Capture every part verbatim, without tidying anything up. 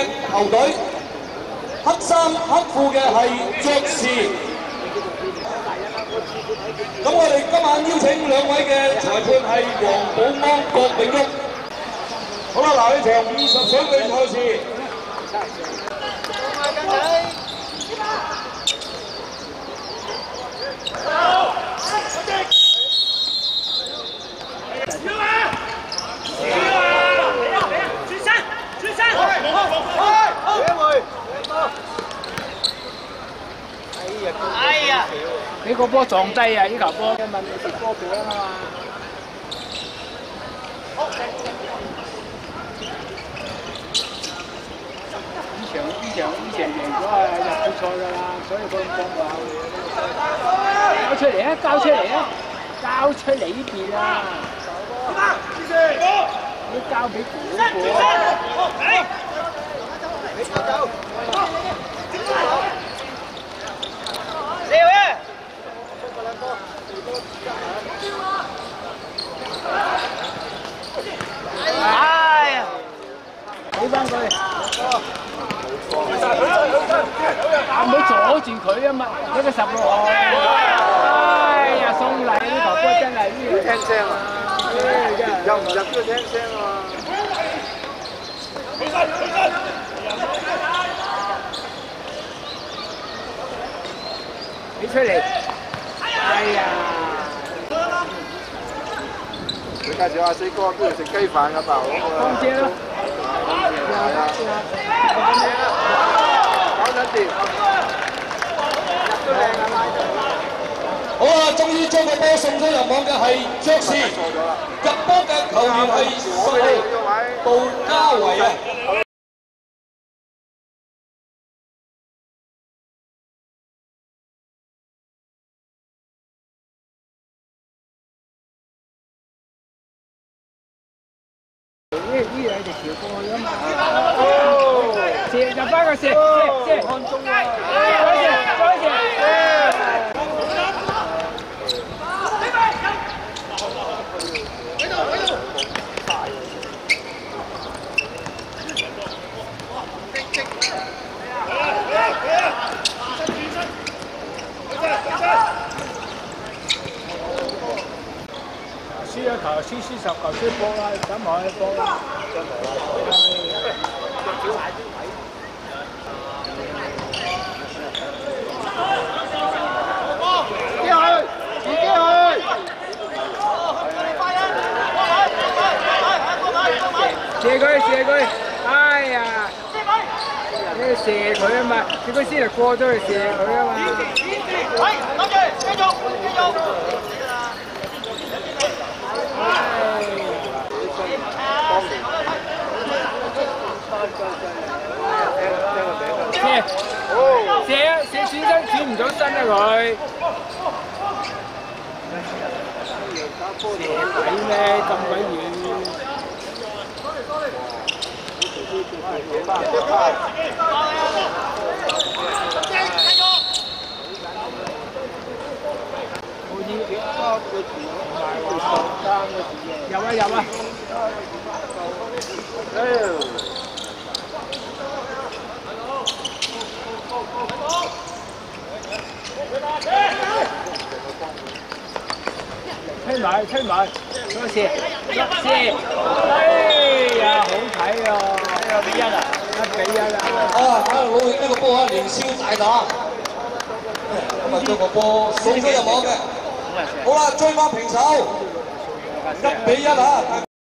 球隊，黑衫黑褲嘅係爵士。咁我哋今晚邀請兩位嘅裁判係黃寶安、郭永旭。好啦，嗱，呢場五十水嘅賽事。 哎呀！你個波撞低啊！呢球波問你食波餅啊嘛。呢場呢場呢場贏咗啊，入決賽㗎啦，所以佢咁講話。交出嚟啊！交出嚟啊！交出嚟呢邊啊！你交俾古個。你走。 哎呀！俾翻佢，唔好阻住佢啊嘛！俾佢十六號。哎呀，送禮呢球波真係呢聽聲啊！入唔入都聽聲啊！俾出嚟！哎呀！ 你介紹阿四哥邊度食雞飯㗎吧？ 當姐咯， 係啊，搞得掂，都靚啊！ 好啊，終於將個波送咗入網嘅係爵士，入波嘅球員係十號杜家維啊！ 呢呢兩隻橋過去啊嘛，射入翻個射射射，看中啊！再射再射，輸咗球，輸輸十球，輸波啦，等埋去波啦。自己去，自己去。射佢，射佢！哎呀，你射佢啊嘛，結果先嚟過咗去射佢啊嘛。係，諗住，繼續，繼續。 射，射啊！射轉身轉唔到身啊佢。射鬼咩？咁鬼遠。入啊入啊！推埋推埋，再射射！哎呀，好睇啊！一比一啊！一比一啊！ 啊！啊！老永呢個波啊，連消大打，咁啊將個波送咗入網嘅。好啦，追翻平手，一比一啊！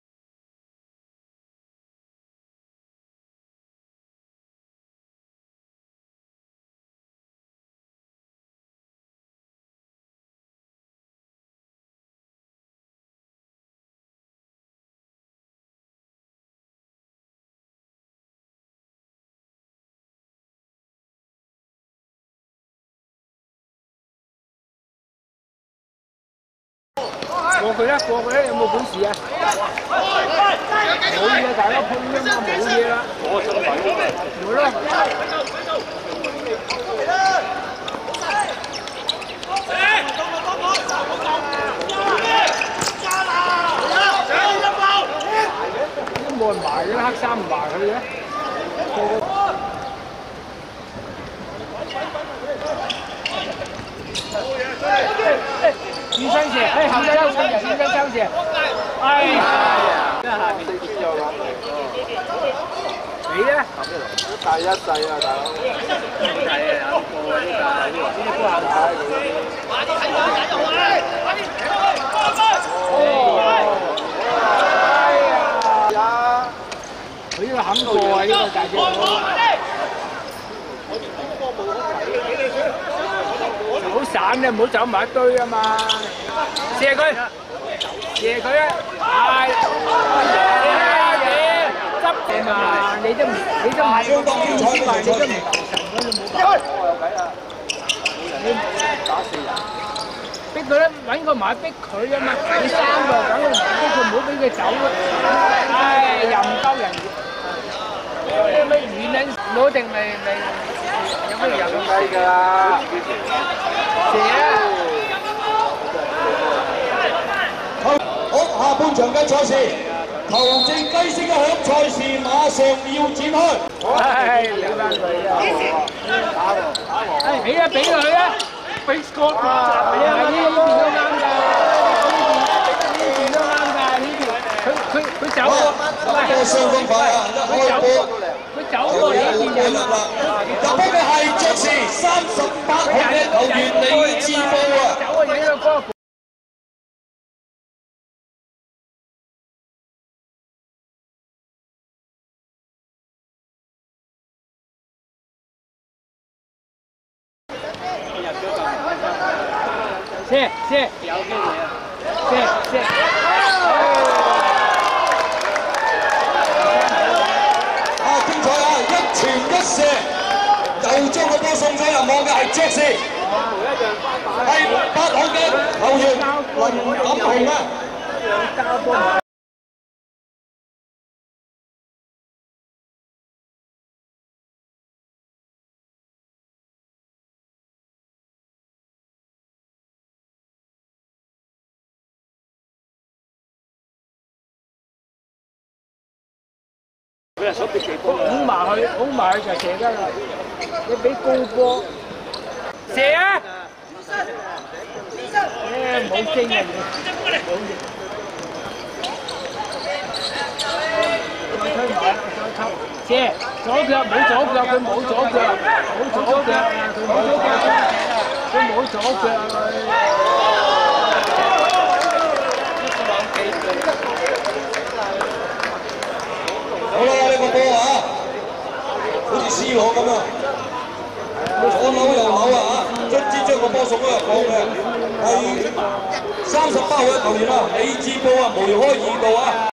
過佢啦，過佢啦，有冇本事啊？冇嘢，大家碰啫嘛，冇嘢啦。我出嚟冇咯。都冇人埋嘅啦，黑衫唔埋佢嘅。 轉身射，哎後生抽射，轉身抽射，哎呀！真係下面四邊有兩嚟。 你咧？ 大一世啊，大佬。 係啊，有個啊呢個，呢啲波後打。快啲睇下解就快！快啲！哦！哎呀！佢呢個肯過啊，呢個大隻佬。好散嘅，唔好走埋一堆啊嘛！射佢，射佢啊！係，嘢執嘅嘛！你都唔，你都唔係相當精彩嘅，你都唔留神嗰度冇辦法。有計啊！你打四人，逼佢咧，揾個埋逼佢啊嘛！你三個等佢埋逼佢，唔好俾佢走咯。唉，又唔鳩人。咩咩遠咧攞定咪咪有乜人計㗎啦？射啊！ 好，下半場嘅賽事，球證雞聲一響，賽事馬上要展開。 唉，俾翻佢啊！打喎，打喎！唉，俾啊，俾佢啊！俾個啊！係啊，呢邊都啱㗎，呢邊都啱㗎，呢邊佢佢佢走啊！ 波相當快啊！一開波。 佢走過呢邊人啦， 入波嘅係爵士三十八號嘅球員李志峰啊！ 走啊，影個波。射射，有機會啊！射射。傳一射，就將個波送咗入網嘅係爵士，係八號嘅球員林錦雄啊！佢係想逼地波拱埋去，拱埋去就射得啦。你俾高波射啊！誒冇精啊！冇型。再推埋，再抽射左腳冇左腳，佢冇左腳，冇左腳啊！佢冇左腳，佢冇左腳佢。 好啦，呢個波啊，好似 C 朗咁啊，左扭右扭啊嚇，卒之將個波送咗入網嘅，係三十八號嘅球員啊，李志波啊，梅開二度啊！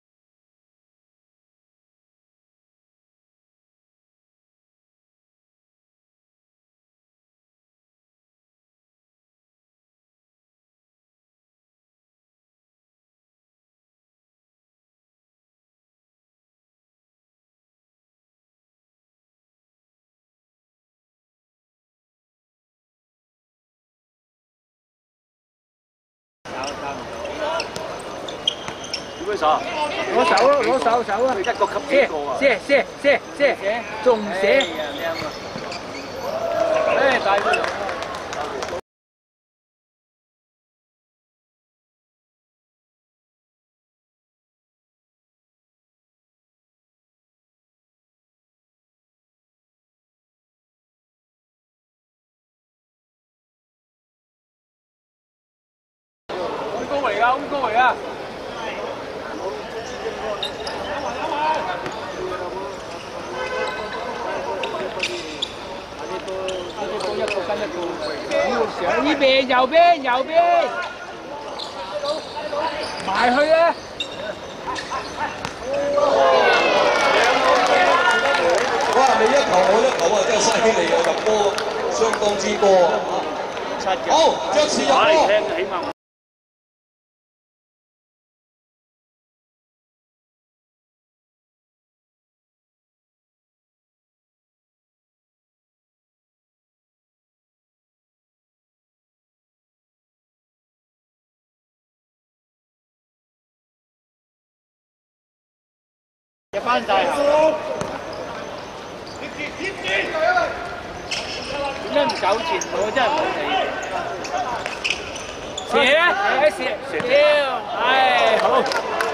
點樣手？ 攞手咯，攞手手啊！ 一個級幾個啊？ 射射射射射，仲唔射？誒，大咗。好高嚟㗎，好高嚟㗎！呢邊右邊右邊，埋去啊！ 哇！你一球我一球啊，真係犀利啊！入波相當之多啊！好，爵士入波。 入翻晒後，點解唔走前我真係冇理。 射啊！誒射射，唉好。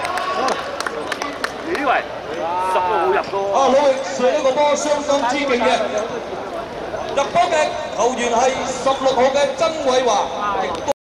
以為十個冇入過。 啊，努力射呢個波相當之勁嘅。入波嘅球員係十六號嘅曾偉華，亦都。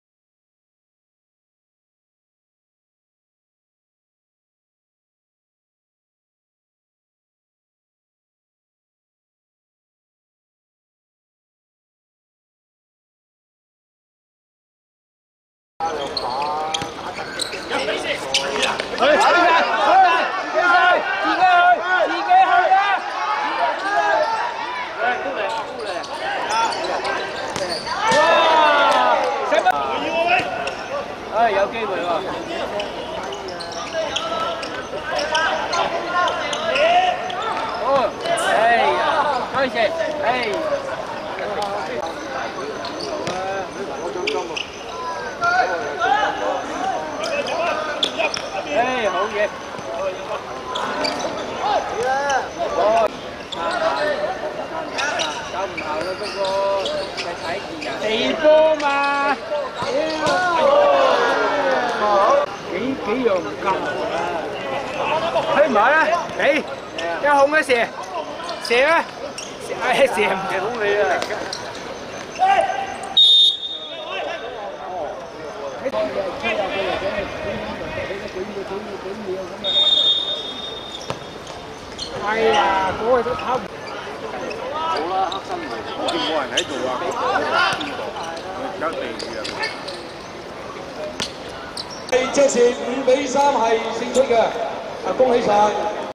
去，去啦，去啦，自己去，自己去，自己去啦！ 誒，高嚟，高嚟！ 哇！使乜？唉，有機會喎！哦，哎呀，開始，哎。誒好嘢！哦，搞唔效啦，不過係睇住人地波嘛，幾幾樣唔夠啊！推埋啦，你一控一射，射啊！唉，射唔到你啊！係啊，嗰個都跑唔好啦，黑心嚟，好似冇人喺度啊！而家地住啊！ 係爵士五比三係勝出嘅，啊恭喜晒！